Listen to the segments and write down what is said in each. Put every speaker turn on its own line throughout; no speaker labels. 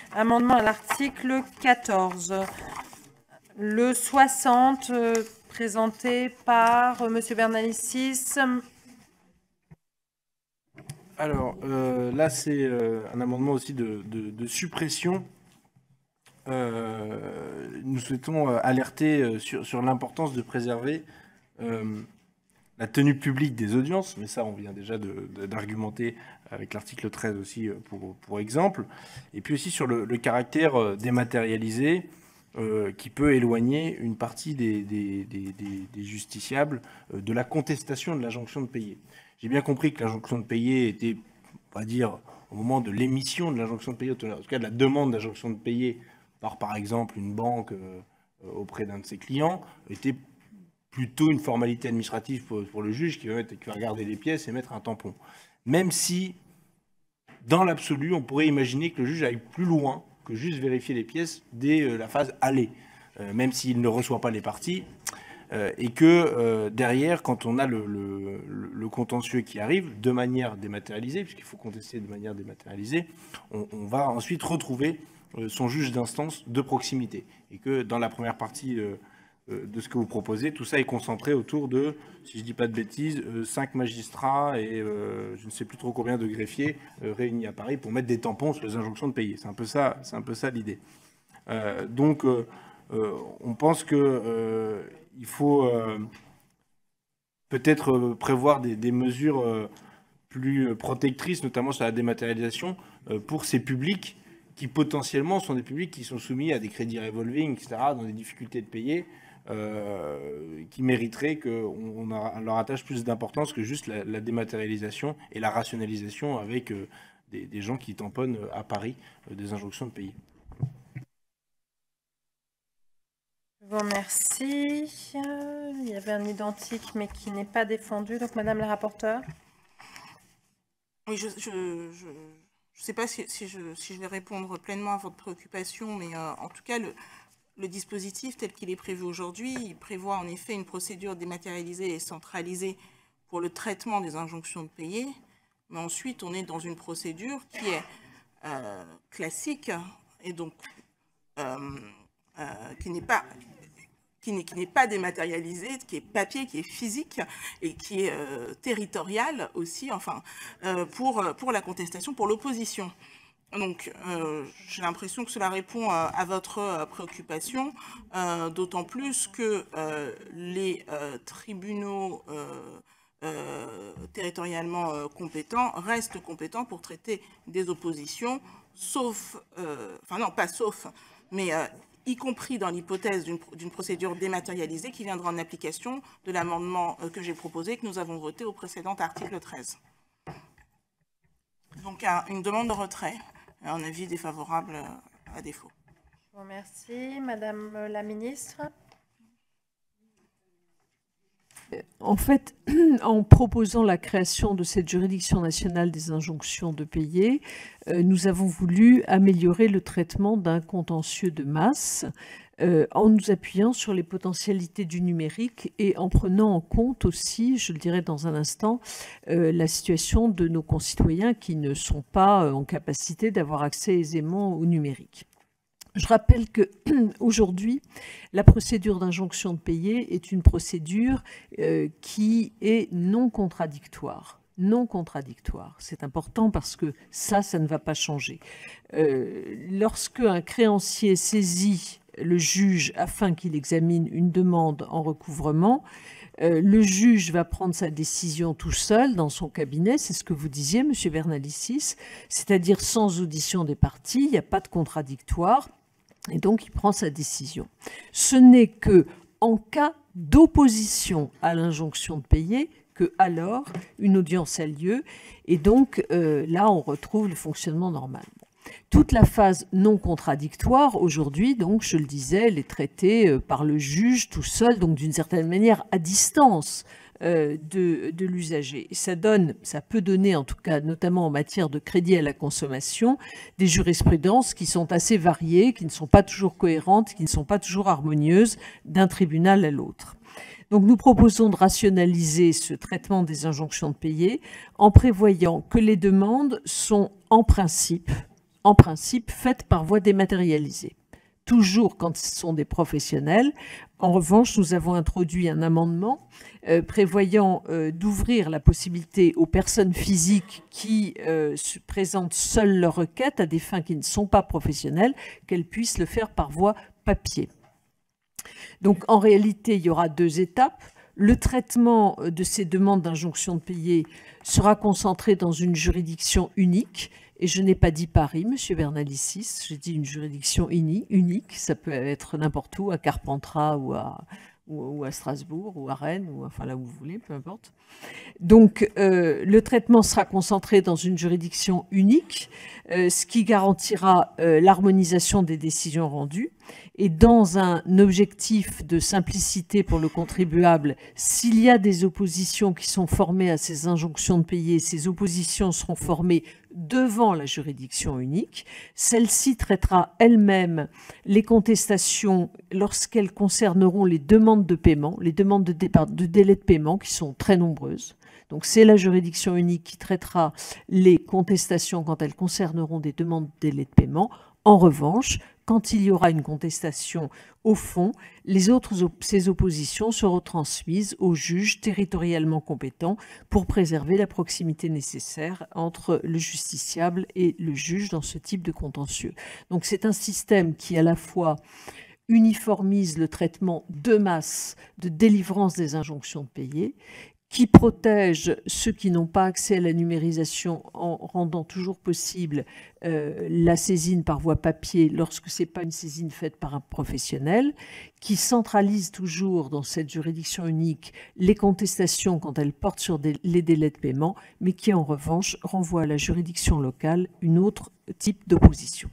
Amendement à l'article 14. Le 60, présenté par Monsieur Bernalicis.
Alors, là, c'est un amendement aussi de suppression. Nous souhaitons alerter sur l'importance de préserver la tenue publique des audiences, mais ça, on vient déjà d'argumenter avec l'article 13 aussi pour exemple, et puis aussi sur le caractère dématérialisé qui peut éloigner une partie des justiciables de la contestation de l'injonction de payer. J'ai bien compris que l'injonction de payer était, on va dire, au moment de l'émission de l'injonction de payer, en tout cas de la demande d'injonction de payer par exemple, une banque auprès d'un de ses clients, était plutôt une formalité administrative pour le juge qui va regarder les pièces et mettre un tampon. Même si, dans l'absolu, on pourrait imaginer que le juge aille plus loin que juste vérifier les pièces dès la phase aller, même s'il ne reçoit pas les parties, et que derrière, quand on a le contentieux qui arrive de manière dématérialisée, puisqu'il faut contester de manière dématérialisée, on va ensuite retrouver son juge d'instance de proximité. Et que dans la première partie de ce que vous proposez, tout ça est concentré autour de, si je ne dis pas de bêtises, 5 magistrats et je ne sais plus trop combien de greffiers réunis à Paris pour mettre des tampons sur les injonctions de payer. C'est un peu ça l'idée. Donc, on pense qu'il faut peut-être prévoir des mesures plus protectrices, notamment sur la dématérialisation, pour ces publics qui potentiellement sont des publics qui sont soumis à des crédits revolving, etc., dans des difficultés de payer, qui mériteraient qu'on leur attache plus d'importance que juste la dématérialisation et la rationalisation avec des gens qui tamponnent à Paris des injonctions de payer.
Je vous remercie. Il y avait un identique, mais qui n'est pas défendu. Donc, Madame la rapporteure.
Oui, je ne sais pas si je vais répondre pleinement à votre préoccupation, mais en tout cas, le dispositif tel qu'il est prévu aujourd'hui, il prévoit en effet une procédure dématérialisée et centralisée pour le traitement des injonctions de payer. Mais ensuite, on est dans une procédure qui est classique et donc qui n'est pas dématérialisée, qui est papier, qui est physique et qui est territorial aussi, enfin, pour la contestation, pour l'opposition. Donc, j'ai l'impression que cela répond à votre préoccupation, d'autant plus que les tribunaux territorialement compétents restent compétents pour traiter des oppositions, sauf, enfin non, pas sauf, mais y compris dans l'hypothèse d'une procédure dématérialisée qui viendra en application de l'amendement que j'ai proposé, que nous avons voté au précédent article 13. Donc, une demande de retrait, un avis défavorable à défaut.
Je vous remercie. Madame la ministre.
En fait, en proposant la création de cette juridiction nationale des injonctions de payer, nous avons voulu améliorer le traitement d'un contentieux de masse en nous appuyant sur les potentialités du numérique et en prenant en compte aussi, je le dirai dans un instant, la situation de nos concitoyens qui ne sont pas en capacité d'avoir accès aisément au numérique. Je rappelle qu'aujourd'hui, la procédure d'injonction de payer est une procédure qui est non contradictoire. Non contradictoire. C'est important parce que ça ne va pas changer. Lorsque un créancier saisit le juge afin qu'il examine une demande en recouvrement, le juge va prendre sa décision tout seul dans son cabinet, c'est ce que vous disiez, M. Bernalicis, c'est-à-dire sans audition des parties, il n'y a pas de contradictoire, et donc il prend sa décision. Ce n'est qu'en cas d'opposition à l'injonction de payer que alors une audience a lieu, et donc là on retrouve le fonctionnement normal. Toute la phase non contradictoire, aujourd'hui, donc, je le disais, elle est traitée par le juge tout seul, donc d'une certaine manière à distance de l'usager. Et ça peut donner, en tout cas, notamment en matière de crédit à la consommation, des jurisprudences qui sont assez variées, qui ne sont pas toujours cohérentes, qui ne sont pas toujours harmonieuses d'un tribunal à l'autre. Donc nous proposons de rationaliser ce traitement des injonctions de payer en prévoyant que les demandes sont en principe en principe faites par voie dématérialisée. Toujours quand ce sont des professionnels. En revanche, nous avons introduit un amendement prévoyant d'ouvrir la possibilité aux personnes physiques qui présentent seules leur requête à des fins qui ne sont pas professionnelles, qu'elles puissent le faire par voie papier. Donc en réalité, il y aura 2 étapes. Le traitement de ces demandes d'injonction de payer sera concentré dans une juridiction unique. Et je n'ai pas dit Paris, Monsieur Bernalicis, j'ai dit une juridiction unique. Ça peut être n'importe où, à Carpentras ou à Strasbourg ou à Rennes, ou enfin là où vous voulez, peu importe. Donc le traitement sera concentré dans une juridiction unique, ce qui garantira l'harmonisation des décisions rendues. Et dans un objectif de simplicité pour le contribuable, s'il y a des oppositions qui sont formées à ces injonctions de payer, ces oppositions seront formées devant la juridiction unique. Celle-ci traitera elle-même les contestations lorsqu'elles concerneront les demandes de paiement, les demandes de délai de paiement qui sont très nombreuses. Donc c'est la juridiction unique qui traitera les contestations quand elles concerneront des demandes de délai de paiement. En revanche, quand il y aura une contestation au fond, ces oppositions seront transmises au juge territorialement compétent pour préserver la proximité nécessaire entre le justiciable et le juge dans ce type de contentieux. Donc c'est un système qui à la fois uniformise le traitement de masse de délivrance des injonctions de payer, qui protège ceux qui n'ont pas accès à la numérisation en rendant toujours possible la saisine par voie papier lorsque ce n'est pas une saisine faite par un professionnel, qui centralise toujours dans cette juridiction unique les contestations quand elles portent sur les délais de paiement, mais qui en revanche renvoie à la juridiction locale une autre type d'opposition.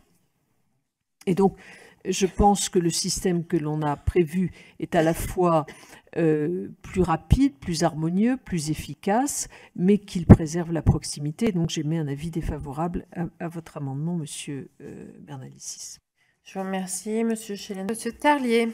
Et donc, je pense que le système que l'on a prévu est à la fois plus rapide, plus harmonieux, plus efficace, mais qu'il préserve la proximité. Donc j'émets un avis défavorable à votre amendement, Monsieur Bernalicis.
Je vous remercie, Monsieur Chelen. Monsieur Terlier.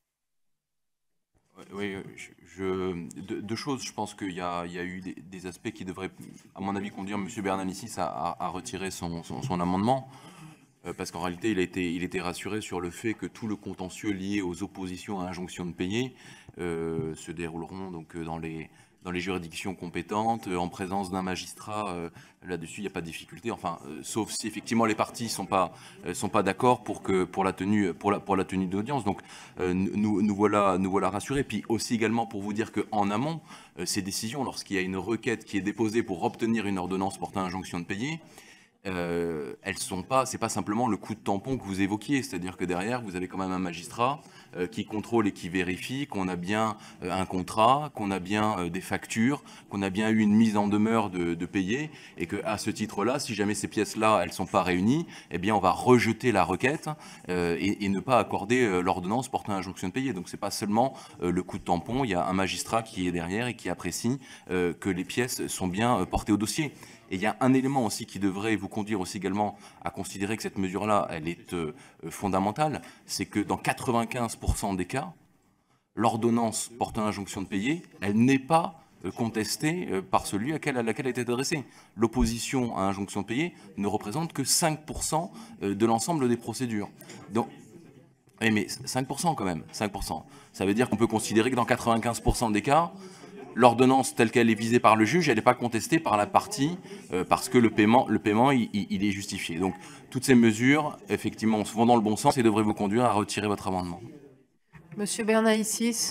Oui, deux choses. Je pense qu'il y a eu des aspects qui devraient, à mon avis, conduire Monsieur Bernalicis à retirer son amendement. Parce qu'en réalité, il était rassuré sur le fait que tout le contentieux lié aux oppositions à injonction de payer se dérouleront donc dans les juridictions compétentes, en présence d'un magistrat. Là-dessus, il n'y a pas de difficulté. Enfin, sauf si effectivement les parties sont pas d'accord pour la tenue d'audience. Donc, nous voilà rassurés. Puis aussi également pour vous dire qu'en amont, ces décisions, lorsqu'il y a une requête qui est déposée pour obtenir une ordonnance portant injonction de payer, c'est pas simplement le coup de tampon que vous évoquiez, c'est-à-dire que derrière vous avez quand même un magistrat qui contrôle et qui vérifie qu'on a bien un contrat, qu'on a bien des factures, qu'on a bien eu une mise en demeure de payer, et que à ce titre-là, si jamais ces pièces-là elles sont pas réunies, eh bien on va rejeter la requête et ne pas accorder l'ordonnance portant injonction de payer. Donc c'est pas seulement le coup de tampon, il y a un magistrat qui est derrière et qui apprécie que les pièces sont bien portées au dossier. Et il y a un élément aussi qui devrait vous conduire aussi également à considérer que cette mesure-là, elle est fondamentale, c'est que dans 95% des cas, l'ordonnance portant injonction de payer, elle n'est pas contestée par celui à laquelle elle est adressée. L'opposition à injonction de payer ne représente que 5% de l'ensemble des procédures. Donc, oui, mais 5% quand même, 5%. Ça veut dire qu'on peut considérer que dans 95% des cas, l'ordonnance telle qu'elle est visée par le juge, elle n'est pas contestée par la partie parce que le paiement il est justifié. Donc toutes ces mesures, effectivement, vont dans le bon sens et devraient vous conduire à retirer votre amendement. Monsieur
Bernalicis.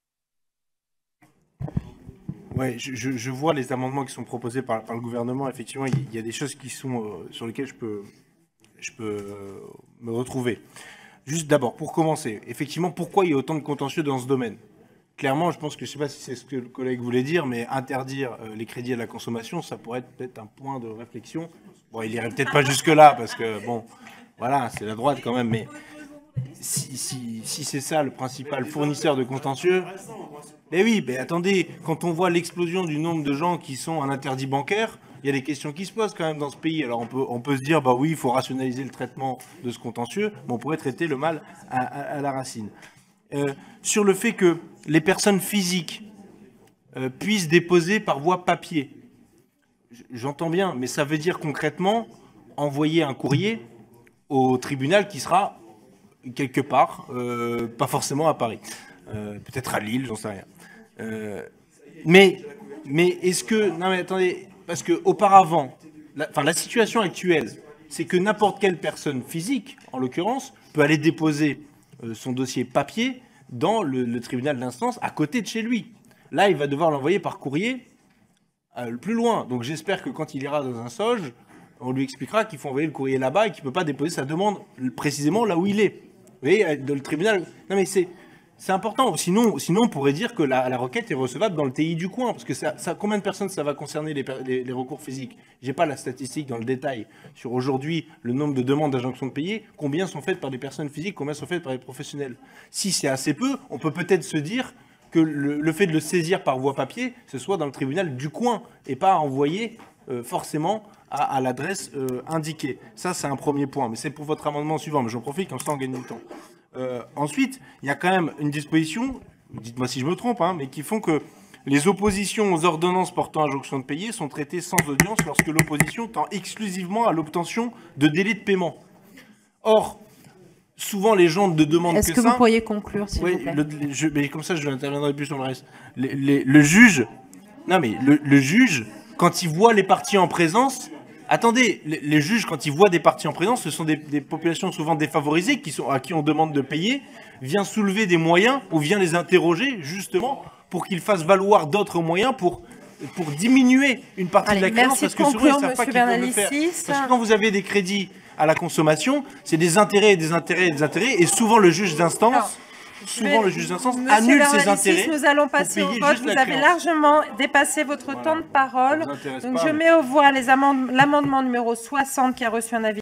Ouais, je vois les amendements qui sont proposés par le gouvernement. Effectivement, il y a des choses qui sont sur lesquelles je peux me retrouver. Juste d'abord, pour commencer, effectivement, pourquoi il y a autant de contentieux dans ce domaine ? Clairement, je pense que, je ne sais pas si c'est ce que le collègue voulait dire, mais interdire les crédits à la consommation, ça pourrait être peut-être un point de réflexion. Bon, il n'irait peut-être pas jusque-là, parce que, bon, voilà, c'est la droite quand même, mais si c'est ça le principal fournisseur de contentieux... Mais oui, mais attendez, quand on voit l'explosion du nombre de gens qui sont en interdit bancaire, il y a des questions qui se posent quand même dans ce pays. Alors on peut se dire, bah oui, il faut rationaliser le traitement de ce contentieux, mais on pourrait traiter le mal à la racine. Sur le fait que les personnes physiques puissent déposer par voie papier. J'entends bien, mais ça veut dire concrètement envoyer un courrier au tribunal qui sera quelque part, pas forcément à Paris. Peut-être à Lille, j'en sais rien. Mais est-ce que... Non mais attendez, parce qu'auparavant, la situation actuelle, c'est que n'importe quelle personne physique, en l'occurrence, peut aller déposer son dossier papier dans le tribunal d'instance à côté de chez lui. Là, il va devoir l'envoyer par courrier plus loin. Donc j'espère que quand il ira dans un SOJ, on lui expliquera qu'il faut envoyer le courrier là-bas et qu'il ne peut pas déposer sa demande précisément là où il est. Vous voyez, dans le tribunal... Non mais c'est important. Sinon, on pourrait dire que la requête est recevable dans le TI du coin. Parce que combien de personnes ça va concerner les recours physiques? J'ai pas la statistique dans le détail sur aujourd'hui le nombre de demandes d'injonction de payer. Combien sont faites par des personnes physiques, combien sont faites par des professionnels? Si c'est assez peu, on peut peut-être se dire que le fait de le saisir par voie papier, ce soit dans le tribunal du coin et pas envoyé forcément à l'adresse indiquée. Ça, c'est un premier point. Mais c'est pour votre amendement suivant. Mais j'en profite, comme ça, on gagne du temps. Ensuite, il y a quand même une disposition, dites-moi si je me trompe, mais qui font que les oppositions aux ordonnances portant injonction de payer sont traitées sans audience lorsque l'opposition tend exclusivement à l'obtention de délais de paiement. Or, souvent les gens ne demandent que ça...
Est-ce que vous pourriez conclure, s'il vous plaît?
Mais comme ça, je n'interviendrai plus sur le reste. Le juge... Non mais, le juge, quand il voit les parties en présence... Attendez, les juges, quand ils voient des parties en présence, ce sont des populations souvent défavorisées à qui on demande de payer, vient soulever des moyens ou vient les interroger justement pour qu'ils fassent valoir d'autres moyens pour diminuer une partie de la créance. Parce que souvent, ils ne savent pas qu'ils peuvent le faire. Parce que quand vous avez des crédits à la consommation, c'est des intérêts et des intérêts et des intérêts. Et souvent, le juge d'instance... annule ses intérêts.
Nous allons passer au vote. Vous avez largement dépassé votre temps de parole. Donc je mets au voie l'amendement numéro 60 qui a reçu un avis